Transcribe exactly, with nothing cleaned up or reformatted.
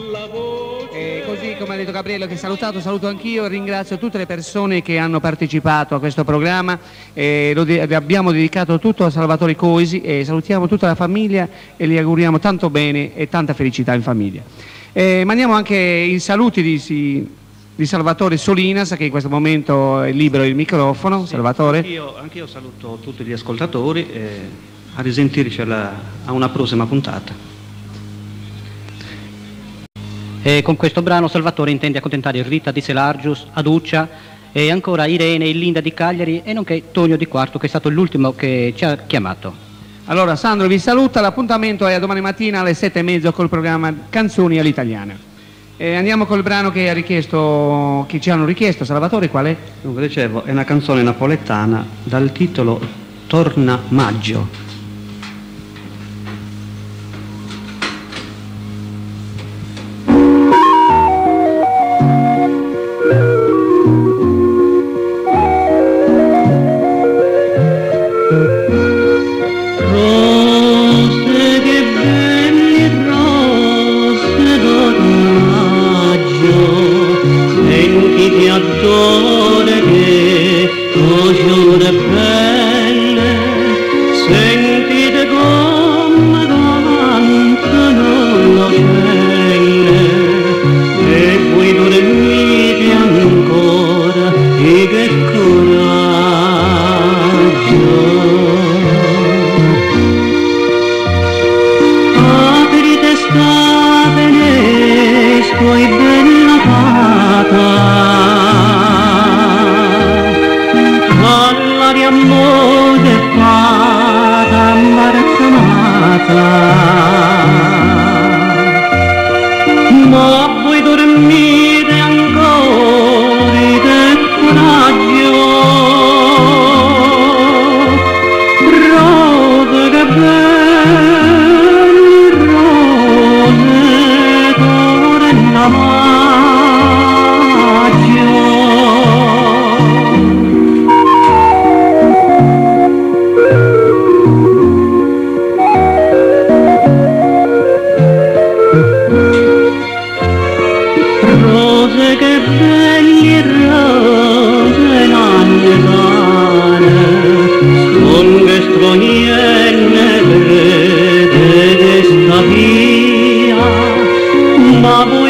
E così come ha detto Gabriele, che salutato, saluto anch'io, ringrazio tutte le persone che hanno partecipato a questo programma, e lo de- abbiamo dedicato tutto a Salvatore Coisi e salutiamo tutta la famiglia e gli auguriamo tanto bene e tanta felicità in famiglia. E mandiamo anche i saluti di, si, di Salvatore Solinas, che in questo momento è libero il microfono. Sì, Salvatore. Anch'io, anch'io saluto tutti gli ascoltatori e a risentirci alla, a una prossima puntata. E con questo brano Salvatore intende accontentare Rita di Selargius, Aduccia e ancora Irene e Linda di Cagliari e nonché Tonio di Quarto, che è stato l'ultimo che ci ha chiamato. Allora Sandro vi saluta, l'appuntamento è a domani mattina alle sette e mezza col programma Canzoni all'Italiana. E andiamo col brano che ha richiesto, che ci hanno richiesto. Salvatore, qual è? Dunque dicevo, è una canzone napoletana dal titolo Torna Maggio. Ma voi